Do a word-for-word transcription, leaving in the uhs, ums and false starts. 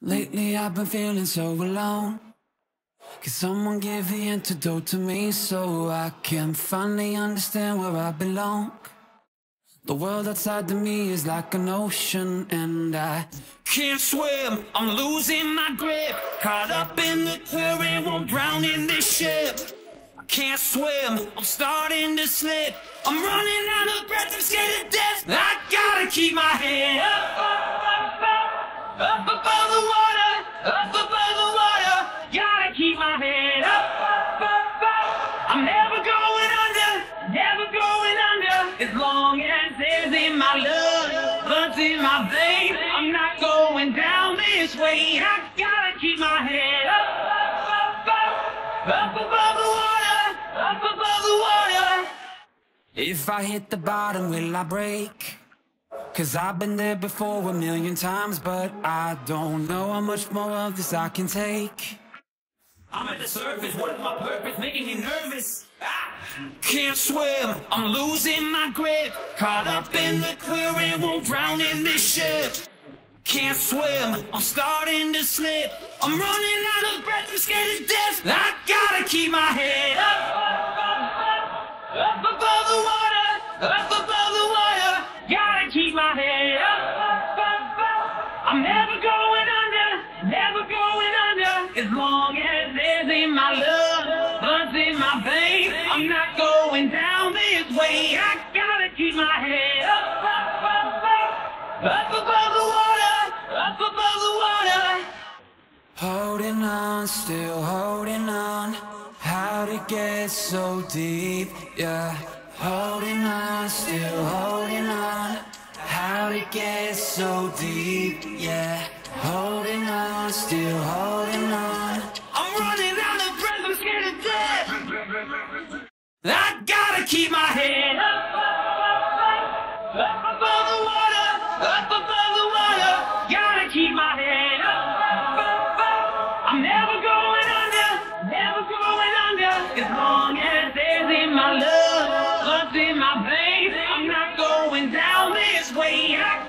Lately I've been feeling so alone. Can someone give the antidote to me so I can finally understand where I belong? The world outside of me is like an ocean and I can't swim, I'm losing my grip. Caught up in the current, won't drown in this ship. I can't swim, I'm starting to slip. I'm running out of breath, I'm scared to death. I gotta keep my head up, up, up, up, up above the water, up above the water. Gotta keep my head up, up, up, up. I'm never going under, never going under. As long as there's in my love, blood's in my veins, I'm not going down this way. I gotta keep my head up, up, up, up, up above the water, up above the water. If I hit the bottom, will I break? Cause I've been there before a million times, but I don't know how much more of this I can take. I'm at the surface, what is my purpose? Making me nervous. Ah! Can't swim, I'm losing my grip. Caught up in the current, won't drown in this ship. Can't swim, I'm starting to slip. I'm running out of breath, I'm scared to death. I gotta keep my head up, up, up, up, up above the water, up above the water. Gotta keep my head up, up, up, up. I'm never going under, never going under. As long as there's in my love, blood's in my veins, I'm not going down this way. I gotta keep my head up, up, up, up, up above the water, up above the water. Holding on, still holding on. How'd it get so deep? Yeah. Holding on, still holding on. How'd it get so deep? Yeah. Holding on, still holding on. I'm running out of breath, I'm scared to death. I gotta keep my head up, up, up, up above the water, up above the water. Gotta keep my head up, up, up, up. I'm never going under, never going under. As long as there's in my love, blood's in my veins, I'm not going down this way. I